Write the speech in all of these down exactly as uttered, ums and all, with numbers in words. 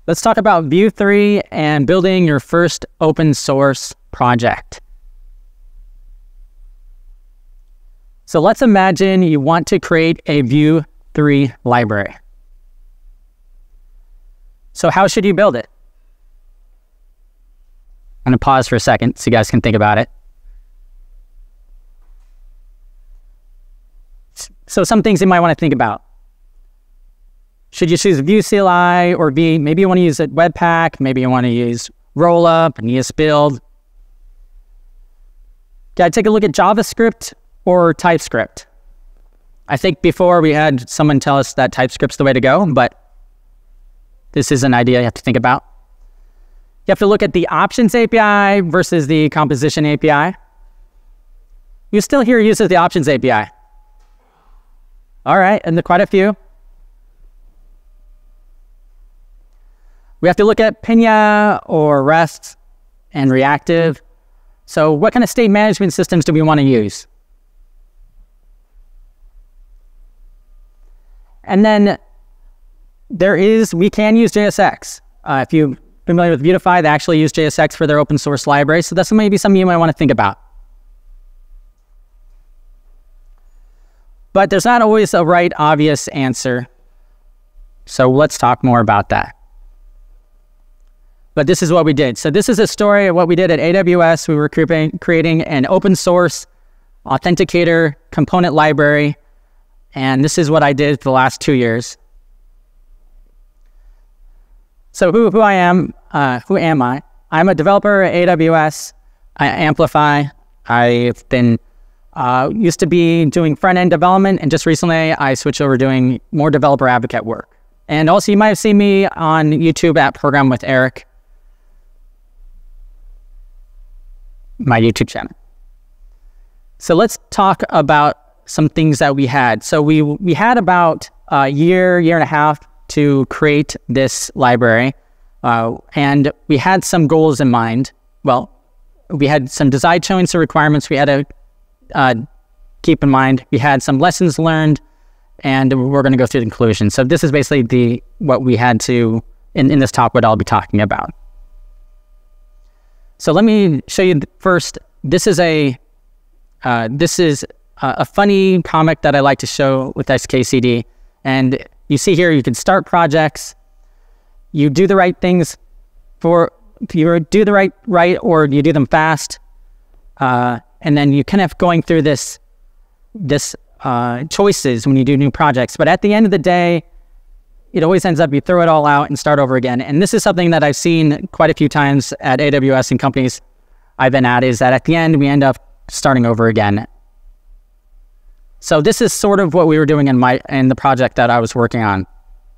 Let's talk about Vue three and building your first open source project. So let's imagine you want to create a Vue three library. So how should you build it? I'm going to pause for a second so you guys can think about it. So some things you might want to think about. Should you choose Vue C L I or V? Maybe you want to use it Webpack. Maybe you want to use Rollup and E S Build. Gotta take a look at JavaScript or TypeScript. I think before we had someone tell us that TypeScript's the way to go, but this is an idea you have to think about. You have to look at the options A P I versus the composition A P I. You still hear uses the options A P I. All right, and there are quite a few. We have to look at Pinya or REST and reactive. So what kind of state management systems do we want to use? And then there is, we can use J S X. Uh, if you're familiar with Vuetify, they actually use J S X for their open source library. So that's maybe something you might want to think about. But there's not always a right, obvious answer. So let's talk more about that. But this is what we did. So this is a story of what we did at A W S. We were creating, creating an open source authenticator component library. And this is what I did for the last two years. So who, who I am, uh, who am I? I'm a developer at A W S. I Amplify. I've been, uh, used to be doing front-end development, and just recently I switched over doing more developer advocate work. And also you might have seen me on YouTube at Program with Erik, my YouTube channel. So let's talk about some things that we had. So we we had about a year, year and a half to create this library, uh, and we had some goals in mind. Well, we had some design choice requirements we had to uh, keep in mind. We had some lessons learned, and we're going to go through the conclusion. So this is basically the what we had to in in this talk. What I'll be talking about. So let me show you first. This is a uh, this is a, a funny comic that I like to show with X K C D. And you see here, you can start projects. You do the right things for you do the right right, or you do them fast, uh, and then you kind of going through this this uh, choices when you do new projects. But at the end of the day, it always ends up you throw it all out and start over again. And this is something that I've seen quite a few times at A W S and companies I've been at, is that at the end we end up starting over again. So this is sort of what we were doing in my in the project that I was working on.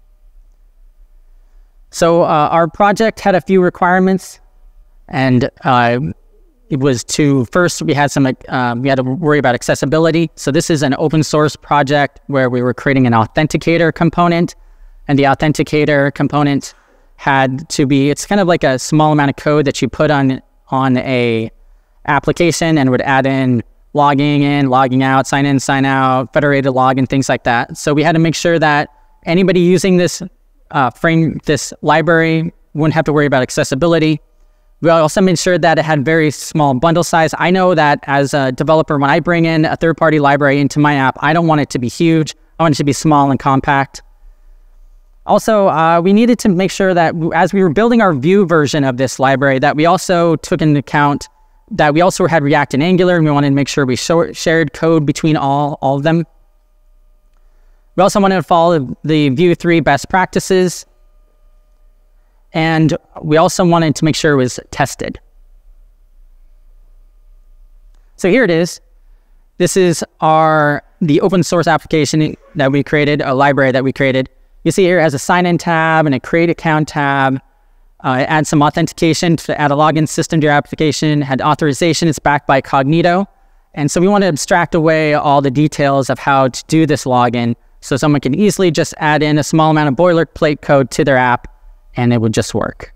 So uh, our project had a few requirements, and uh, it was to first we had some uh, we had to worry about accessibility. So this is an open source project where we were creating an authenticator component. And the authenticator component had to be, it's kind of like a small amount of code that you put on, on a application and would add in logging in, logging out, sign in, sign out, federated log, and things like that. So we had to make sure that anybody using this uh, frame, this library wouldn't have to worry about accessibility. We also made sure that it had very small bundle size. I know that as a developer, when I bring in a third-party library into my app, I don't want it to be huge. I want it to be small and compact. Also, uh, we needed to make sure that as we were building our Vue version of this library, that we also took into account that we also had React and Angular, and we wanted to make sure we shared code between all, all of them. We also wanted to follow the Vue three best practices, and we also wanted to make sure it was tested. So here it is. This is our the open source application that we created, a library that we created. You see here it has a sign-in tab and a create account tab. Uh, it adds some authentication to add a login system to your application. Had authorization. It's backed by Cognito. And so we want to abstract away all the details of how to do this login so someone can easily just add in a small amount of boilerplate code to their app and it would just work.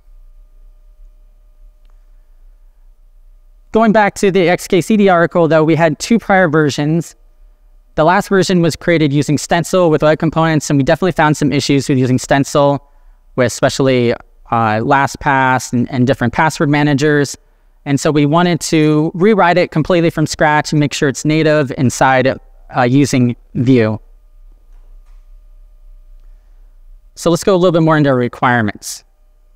Going back to the X K C D article, though, we had two prior versions. The last version was created using Stencil with web components, and we definitely found some issues with using Stencil, with especially uh, LastPass and, and different password managers. And so we wanted to rewrite it completely from scratch and make sure it's native inside uh, using Vue. So let's go a little bit more into our requirements.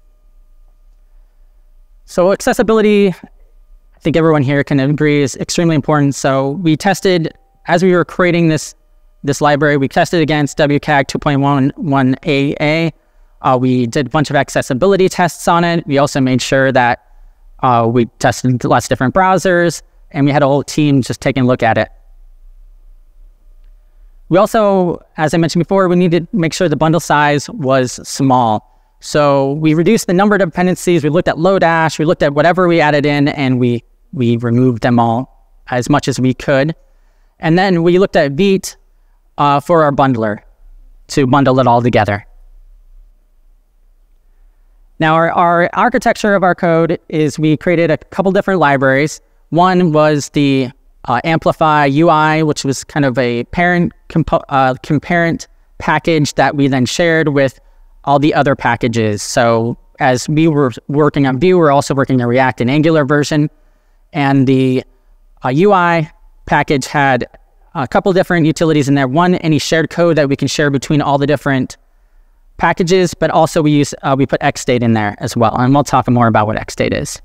So accessibility, I think everyone here can agree, is extremely important. So we tested, as we were creating this, this library, we tested against W CAG two point eleven A A. Uh, we did a bunch of accessibility tests on it. We also made sure that uh, we tested lots of different browsers, and we had a whole team just taking a look at it. We also, as I mentioned before, we needed to make sure the bundle size was small. So we reduced the number of dependencies. We looked at Lodash. We looked at whatever we added in, and we, we removed them all as much as we could. And then we looked at Vite uh, for our bundler to bundle it all together. Now, our, our architecture of our code is we created a couple different libraries. One was the uh, Amplify U I, which was kind of a parent compo uh, parent package that we then shared with all the other packages. So as we were working on Vue, we're also working on React and Angular version. And the uh, U I package had a couple different utilities in there. One, any shared code that we can share between all the different packages, but also we use uh, we put XState in there as well, and we'll talk more about what XState is.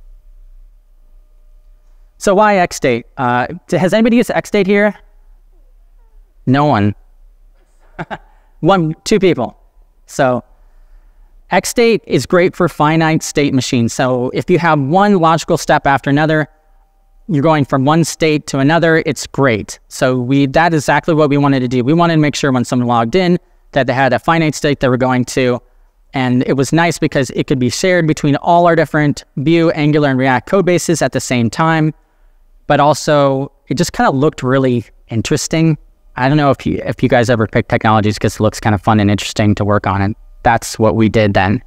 So why XState? Uh, has anybody used XState here? No one. One, two people. So XState is great for finite state machines. So if you have one logical step after another, you're going from one state to another, it's great. So we that is exactly what we wanted to do. We wanted to make sure when someone logged in that they had a finite state they were going to. And it was nice because it could be shared between all our different Vue, Angular, and React code bases at the same time. But also, it just kind of looked really interesting. I don't know if you, if you guys ever pick technologies because it looks kind of fun and interesting to work on. And that's what we did then.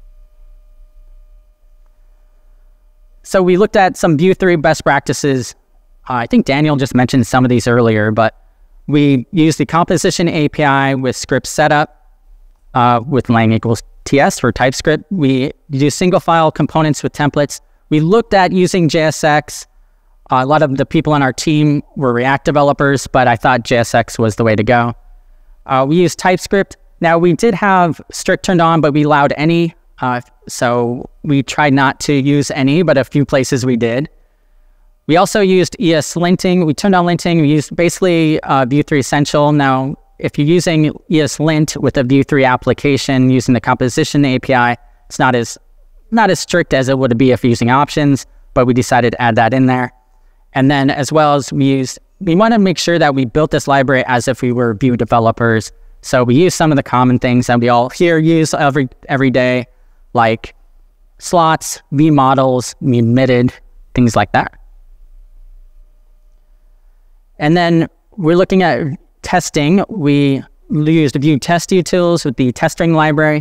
So we looked at some Vue three best practices. Uh, I think Daniel just mentioned some of these earlier, but we used the composition A P I with script setup uh, with lang equals T S for TypeScript. We use single file components with templates. We looked at using J S X. Uh, a lot of the people on our team were React developers, but I thought J S X was the way to go. Uh, we used TypeScript. Now, we did have strict turned on, but we allowed any. Uh, so we tried not to use any, but a few places we did. We also used E S linting. We turned on linting. We used basically uh, Vue three Essential. Now, if you're using E S lint with a Vue three application using the composition A P I, it's not as not as strict as it would be if you're using options, but we decided to add that in there. And then as well as we used, we want to make sure that we built this library as if we were Vue developers. So we use some of the common things that we all here use every every day, like slots, vModels, emitted, things like that. And then we're looking at testing. We used Vue test utils with the testing library.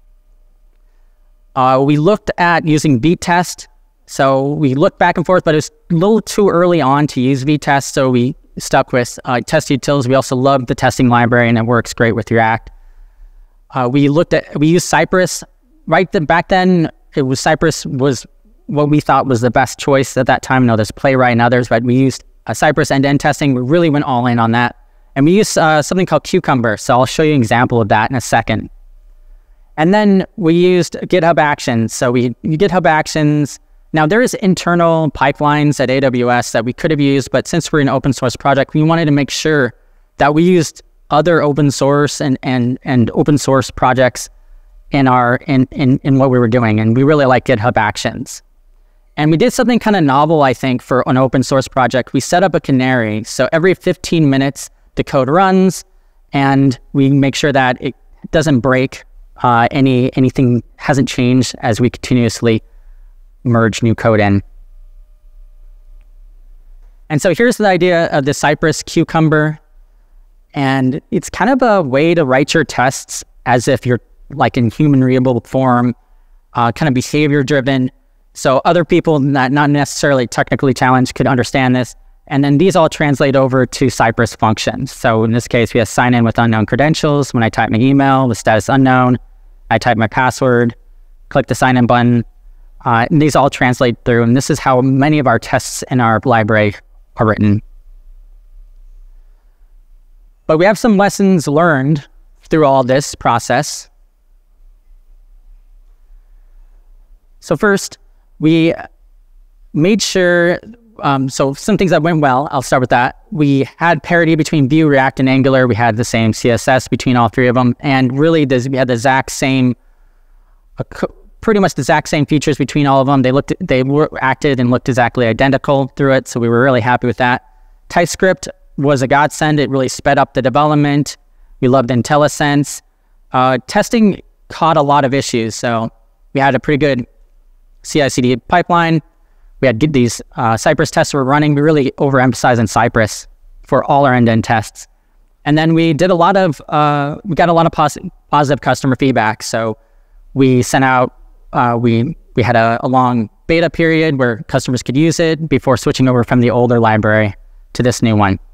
Uh, we looked at using vtest. So we looked back and forth, but it was a little too early on to use vtest, so we stuck with uh, test utils. We also love the testing library, and it works great with React. Uh, we looked at, we used Cypress. Right then, back then, it was Cypress was what we thought was the best choice at that time. I know there's Playwright and others, but we used uh, Cypress end-to-end testing. We really went all in on that. And we used uh, something called Cucumber, so I'll show you an example of that in a second. And then we used GitHub Actions. So we GitHub Actions. Now, there is internal pipelines at A W S that we could have used, but since we're an open source project, we wanted to make sure that we used other open source and and and open source projects in our in in in what we were doing, and we really like GitHub Actions. And we did something kind of novel, I think, for an open source project. We set up a canary, so every fifteen minutes the code runs, and we make sure that it doesn't break. Uh, any anything hasn't changed as we continuously merge new code in. And so here's the idea of the Cypress Cucumber. And it's kind of a way to write your tests as if you're like in human readable form, uh, kind of behavior driven. So other people that not necessarily technically challenged could understand this. And then these all translate over to Cypress functions. So in this case, we have sign in with unknown credentials. When I type my email, the status unknown. I type my password, click the sign in button. Uh, and these all translate through, and this is how many of our tests in our library are written. But we have some lessons learned through all this process. So first, we made sure, um, so some things that went well, I'll start with that. We had parity between Vue, React, and Angular. We had the same C S S between all three of them. And really, this, we had the exact same, uh, pretty much the exact same features between all of them. They looked, they were acted and looked exactly identical through it. So we were really happy with that. TypeScript was a godsend. It really sped up the development. We loved IntelliSense. Uh, testing caught a lot of issues. So we had a pretty good C I C D pipeline. We had these uh, Cypress tests were running. We really overemphasized on Cypress for all our end-to-end tests. And then we did a lot of, uh, we got a lot of pos positive customer feedback. So we sent out, uh, we, we had a, a long beta period where customers could use it before switching over from the older library to this new one.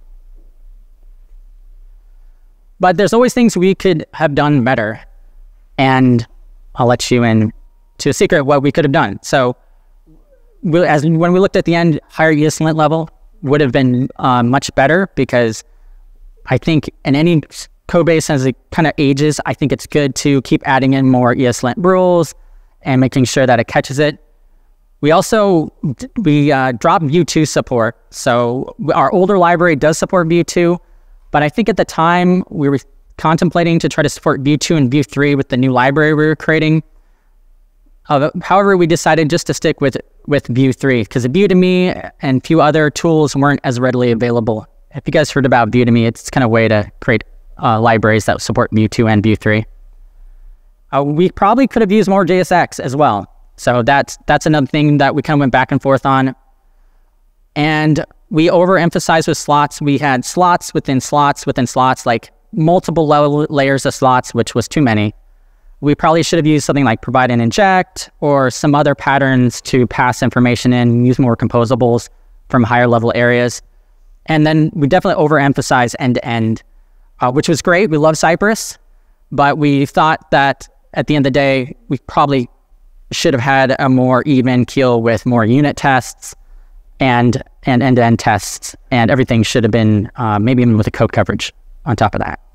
But there's always things we could have done better. And I'll let you in to a secret what we could have done. So we, as when we looked at the end, higher ESLint level would have been uh, much better, because I think in any code base as it kind of ages, I think it's good to keep adding in more ESLint rules and making sure that it catches it. We also, we uh, dropped Vue two support. So our older library does support Vue two, but I think at the time we were contemplating to try to support Vue two and Vue three with the new library we were creating. Uh, however, we decided just to stick with with Vue three, because Vue to me and a few other tools weren't as readily available. If you guys heard about Vue to me, it's kind of a way to create uh, libraries that support Vue two and Vue three. Uh, we probably could have used more J S X as well. So that's, that's another thing that we kind of went back and forth on. And we overemphasized with slots. We had slots within slots within slots, like multiple layers of slots, which was too many. We probably should have used something like provide and inject, or some other patterns to pass information in, use more composables from higher level areas. And then we definitely overemphasize end-to-end, uh, which was great. We love Cypress, but we thought that at the end of the day, we probably should have had a more even keel with more unit tests and and end-to-end tests, and everything should have been uh, maybe even with a code coverage on top of that.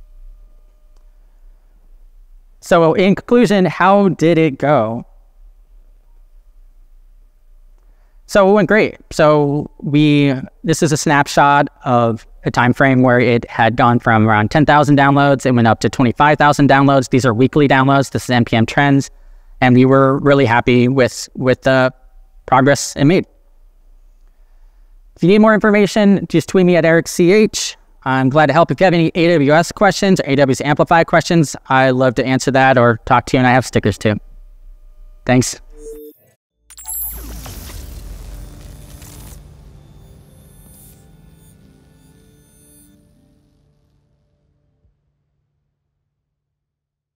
So in conclusion, how did it go? So it went great. So we, this is a snapshot of a time frame where it had gone from around ten thousand downloads. It went up to twenty-five thousand downloads. These are weekly downloads. This is N P M trends. And we were really happy with, with the progress it made. If you need more information, just tweet me at Erik C H. I'm glad to help. If you have any A W S questions or A W S Amplify questions, I love to answer that or talk to you, and I have stickers too. Thanks.